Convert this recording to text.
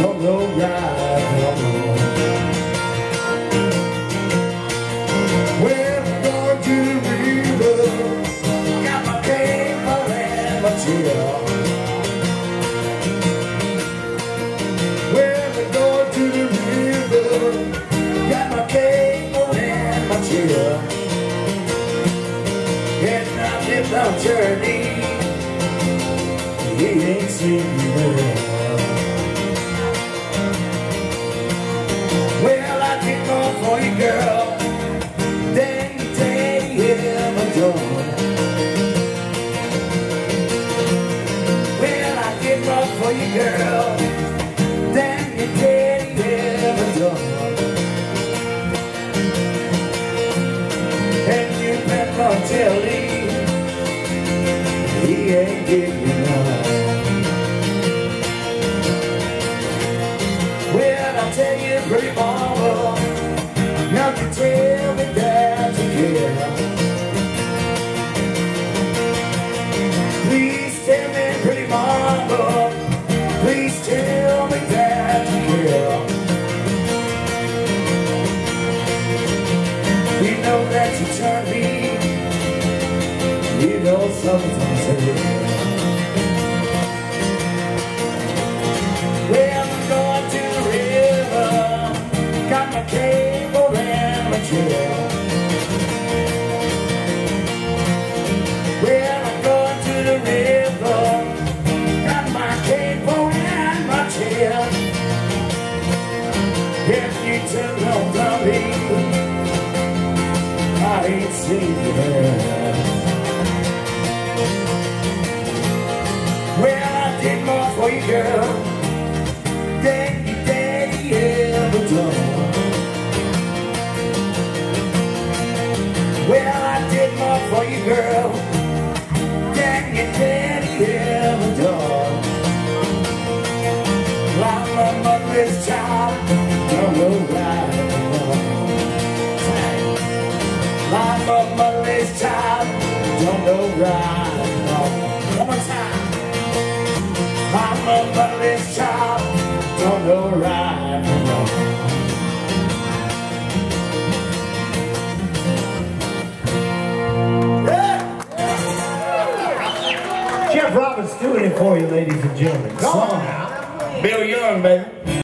don't know right from wrong. Well, I'm going to the river, got my cable and my chair. Well, I'm going to the river, got my cable and my chair. And I lived on journey, he ain't seen me there. Well, I did more for you, girl, than you ever done. Well, I did more for you, girl, than you ever done. And you never tell me he ain't giving you none. Well, I'll tell you, pretty mama, now you tell me that you care. Please tell me, pretty mama, please tell me that you care. We know that you turn me, you know sometimes I do. Well, I'm going to the river, got my cable and my chair. Well, I'm going to the river, got my cable and my chair. If you took no dummy, I ain't seen you there. Well, I did more for you, girl, than your daddy ever done. Well, I did more for you, girl, than your daddy ever done. I'm a motherless child, don't know right from wrong. I'm a motherless child, don't know right from wrong. One more time. I'm a motherless child, don't know right from wrong. Yeah. Jeff Roberts doing it for you, ladies and gentlemen. Come on now. Bill Young, baby.